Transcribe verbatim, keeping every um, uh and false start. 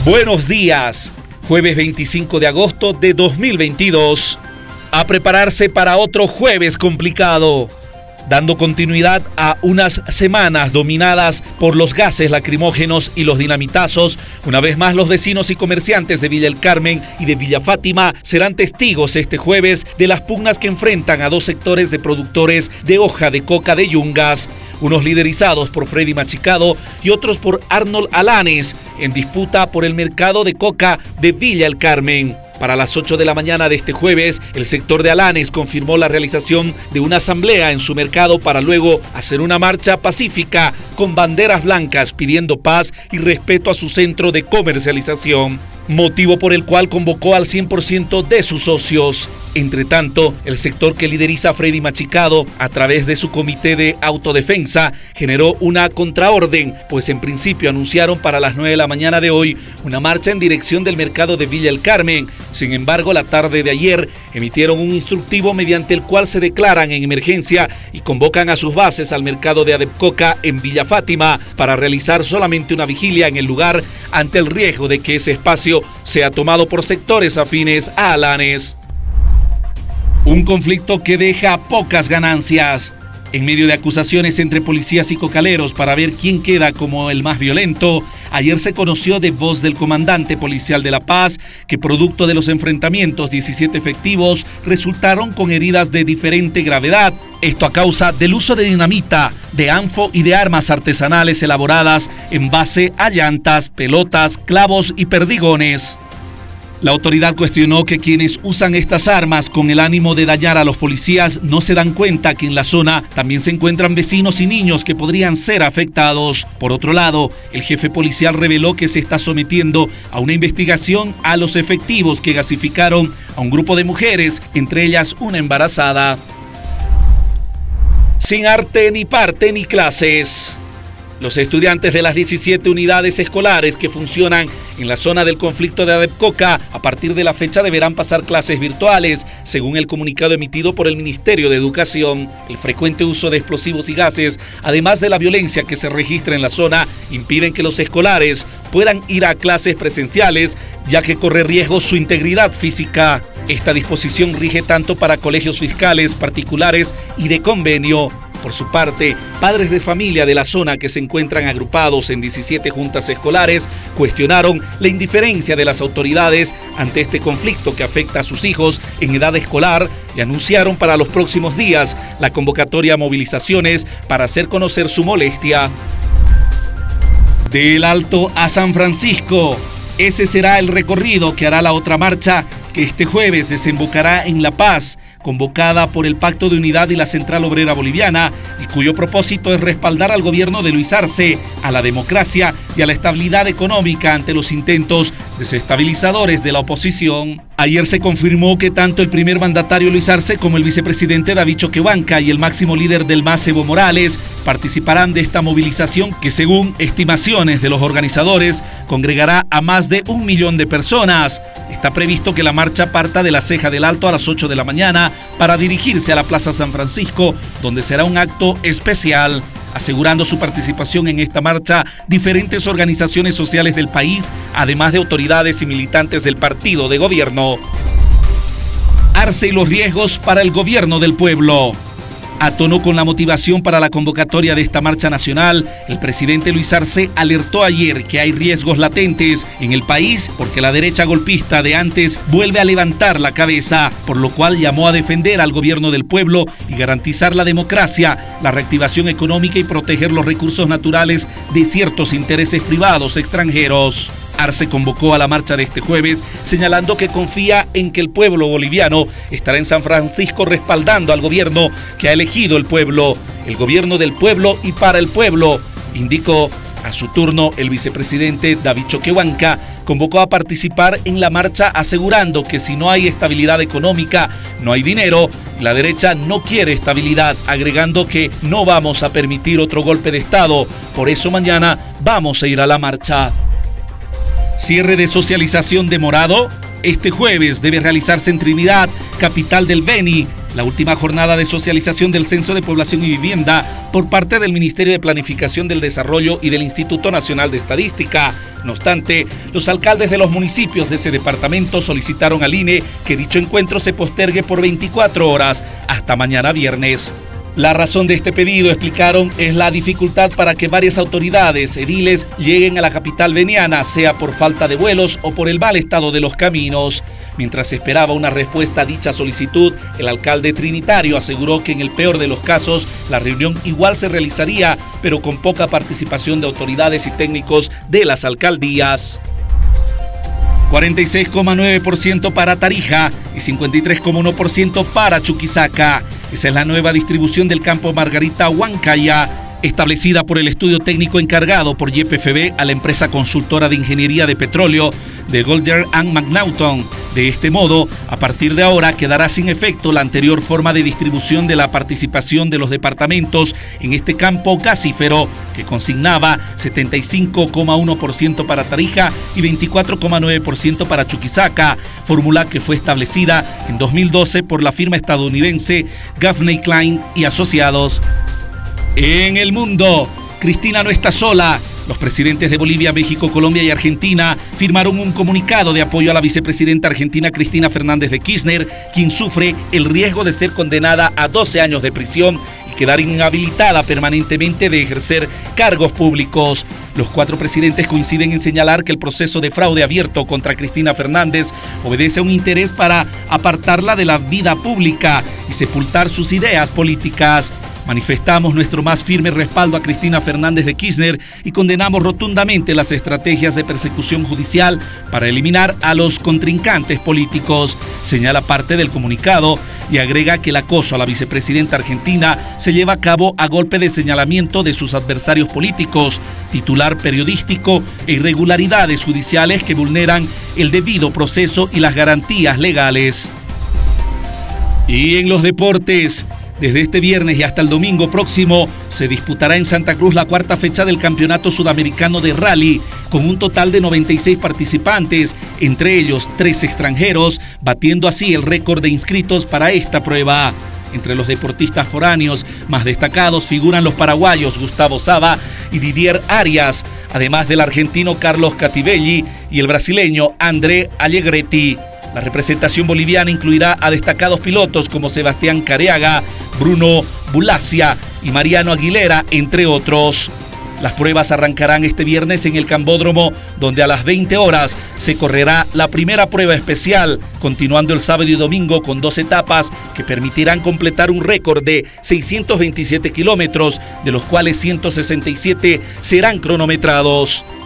Buenos días, jueves veinticinco de agosto de dos mil veintidós. A prepararse para otro jueves complicado, dando continuidad a unas semanas dominadas por los gases lacrimógenos y los dinamitazos. Una vez más, los vecinos y comerciantes de Villa El Carmen y de Villa Fátima serán testigos este jueves de las pugnas que enfrentan a dos sectores de productores de hoja de coca de Yungas, unos liderizados por Freddy Machicado y otros por Arnold Alanes, en disputa por el mercado de coca de Villa El Carmen. Para las ocho de la mañana de este jueves, el sector de Alanes confirmó la realización de una asamblea en su mercado para luego hacer una marcha pacífica con banderas blancas pidiendo paz y respeto a su centro de comercialización, motivo por el cual convocó al cien por ciento de sus socios. Entre tanto, el sector que lideriza Freddy Machicado, a través de su comité de autodefensa, generó una contraorden, pues en principio anunciaron para las nueve de la mañana de hoy una marcha en dirección del mercado de Villa El Carmen. Sin embargo, la tarde de ayer emitieron un instructivo mediante el cual se declaran en emergencia y convocan a sus bases al mercado de Adepcoca en Villa Fátima para realizar solamente una vigilia en el lugar ante el riesgo de que ese espacio sea tomado por sectores afines a Alanes. Un conflicto que deja pocas ganancias. En medio de acusaciones entre policías y cocaleros para ver quién queda como el más violento, ayer se conoció de voz del comandante policial de La Paz que producto de los enfrentamientos, diecisiete efectivos resultaron con heridas de diferente gravedad. Esto a causa del uso de dinamita, de anfo y de armas artesanales elaboradas en base a llantas, pelotas, clavos y perdigones. La autoridad cuestionó que quienes usan estas armas con el ánimo de dañar a los policías no se dan cuenta que en la zona también se encuentran vecinos y niños que podrían ser afectados. Por otro lado, el jefe policial reveló que se está sometiendo a una investigación a los efectivos que gasificaron a un grupo de mujeres, entre ellas una embarazada. Sin arte ni parte ni clases. Los estudiantes de las diecisiete unidades escolares que funcionan en la zona del conflicto de Adepcoca a partir de la fecha deberán pasar clases virtuales, según el comunicado emitido por el Ministerio de Educación. El frecuente uso de explosivos y gases, además de la violencia que se registra en la zona, impiden que los escolares puedan ir a clases presenciales, ya que corre riesgo su integridad física. Esta disposición rige tanto para colegios fiscales, particulares y de convenio. Por su parte, padres de familia de la zona que se encuentran agrupados en diecisiete juntas escolares cuestionaron la indiferencia de las autoridades ante este conflicto que afecta a sus hijos en edad escolar y anunciaron para los próximos días la convocatoria a movilizaciones para hacer conocer su molestia. Del Alto a San Francisco, ese será el recorrido que hará la otra marcha que este jueves desembocará en La Paz, convocada por el Pacto de Unidad y la Central Obrera Boliviana, y cuyo propósito es respaldar al gobierno de Luis Arce, a la democracia y a la estabilidad económica ante los intentos desestabilizadores de la oposición. Ayer se confirmó que tanto el primer mandatario Luis Arce como el vicepresidente David Choquehuanca y el máximo líder del M A S, Evo Morales, participarán de esta movilización que, según estimaciones de los organizadores, congregará a más de un millón de personas. Está previsto que la marcha parta de la Ceja del Alto a las ocho de la mañana para dirigirse a la Plaza San Francisco, donde será un acto especial. Asegurando su participación en esta marcha diferentes organizaciones sociales del país, además de autoridades y militantes del partido de gobierno. Arce y los riesgos para el gobierno del pueblo. A tono con la motivación para la convocatoria de esta marcha nacional, el presidente Luis Arce alertó ayer que hay riesgos latentes en el país porque la derecha golpista de antes vuelve a levantar la cabeza, por lo cual llamó a defender al gobierno del pueblo y garantizar la democracia, la reactivación económica y proteger los recursos naturales de ciertos intereses privados extranjeros. Arce convocó a la marcha de este jueves, señalando que confía en que el pueblo boliviano estará en San Francisco respaldando al gobierno que ha elegido el pueblo, el gobierno del pueblo y para el pueblo, indicó. A su turno, el vicepresidente David Choquehuanca convocó a participar en la marcha asegurando que si no hay estabilidad económica, no hay dinero, y la derecha no quiere estabilidad, agregando que no vamos a permitir otro golpe de Estado, por eso mañana vamos a ir a la marcha. Cierre de socialización demorado. Este jueves debe realizarse en Trinidad, capital del Beni, la última jornada de socialización del Censo de Población y Vivienda por parte del Ministerio de Planificación del Desarrollo y del Instituto Nacional de Estadística. No obstante, los alcaldes de los municipios de ese departamento solicitaron al I N E que dicho encuentro se postergue por veinticuatro horas hasta mañana viernes. La razón de este pedido, explicaron, es la dificultad para que varias autoridades ediles lleguen a la capital veniana, sea por falta de vuelos o por el mal estado de los caminos. Mientras se esperaba una respuesta a dicha solicitud, el alcalde trinitario aseguró que en el peor de los casos la reunión igual se realizaría, pero con poca participación de autoridades y técnicos de las alcaldías. cuarenta y seis coma nueve por ciento para Tarija y cincuenta y tres coma uno por ciento para Chuquisaca. Esa es la nueva distribución del campo Margarita Huancaya, establecida por el estudio técnico encargado por Y P F B a la empresa consultora de ingeniería de petróleo de Golder and McNaughton. De este modo, a partir de ahora quedará sin efecto la anterior forma de distribución de la participación de los departamentos en este campo gasífero, que consignaba setenta y cinco coma uno por ciento para Tarija y veinticuatro coma nueve por ciento para Chuquisaca, fórmula que fue establecida en dos mil doce por la firma estadounidense Gaffney Klein y Asociados. En el mundo, Cristina no está sola. Los presidentes de Bolivia, México, Colombia y Argentina firmaron un comunicado de apoyo a la vicepresidenta argentina Cristina Fernández de Kirchner, quien sufre el riesgo de ser condenada a doce años de prisión y quedar inhabilitada permanentemente de ejercer cargos públicos. Los cuatro presidentes coinciden en señalar que el proceso de fraude abierto contra Cristina Fernández obedece a un interés para apartarla de la vida pública y sepultar sus ideas políticas. Manifestamos nuestro más firme respaldo a Cristina Fernández de Kirchner y condenamos rotundamente las estrategias de persecución judicial para eliminar a los contrincantes políticos, señala parte del comunicado, y agrega que el acoso a la vicepresidenta argentina se lleva a cabo a golpe de señalamiento de sus adversarios políticos, titular periodístico e irregularidades judiciales que vulneran el debido proceso y las garantías legales. Y en los deportes, desde este viernes y hasta el domingo próximo se disputará en Santa Cruz la cuarta fecha del Campeonato Sudamericano de Rally, con un total de noventa y seis participantes, entre ellos tres extranjeros, batiendo así el récord de inscritos para esta prueba. Entre los deportistas foráneos más destacados figuran los paraguayos Gustavo Saba y Didier Arias, además del argentino Carlos Cativelli y el brasileño André Allegretti. La representación boliviana incluirá a destacados pilotos como Sebastián Careaga, Bruno Bulacia y Mariano Aguilera, entre otros. Las pruebas arrancarán este viernes en el Cambódromo, donde a las veinte horas se correrá la primera prueba especial, continuando el sábado y domingo con dos etapas que permitirán completar un récord de seiscientos veintisiete kilómetros, de los cuales ciento sesenta y siete serán cronometrados.